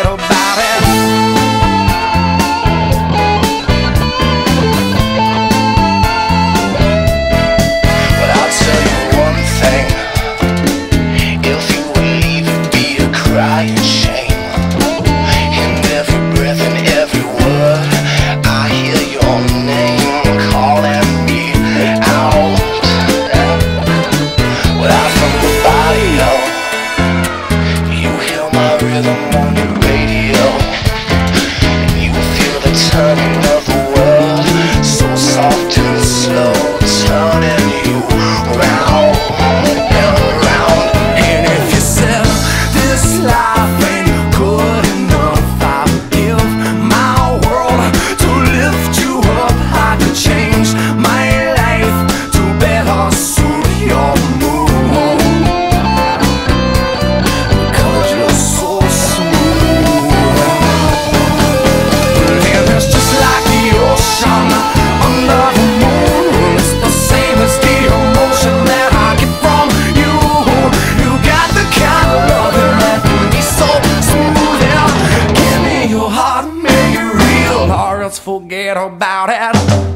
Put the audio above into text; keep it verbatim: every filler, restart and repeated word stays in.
forget about it. But I'll tell you one thing, if you would leave, it'd be a crying shame. In every breath and every word, I hear your name calling me out. Without from the body, oh, you hear my rhythm on your radio, and you feel the turning of the world, so soft and slow, turning you round and round. And if you said this life ain't good enough, I would give my world to lift you up. I could change my life to better suit your mood, because you're so smooth. And it's just like the ocean under the moon. It's the same as the emotion that I get from you. You got the kind of loving that can be so smooth. Yeah. Give me your heart, make it real, or else forget about it.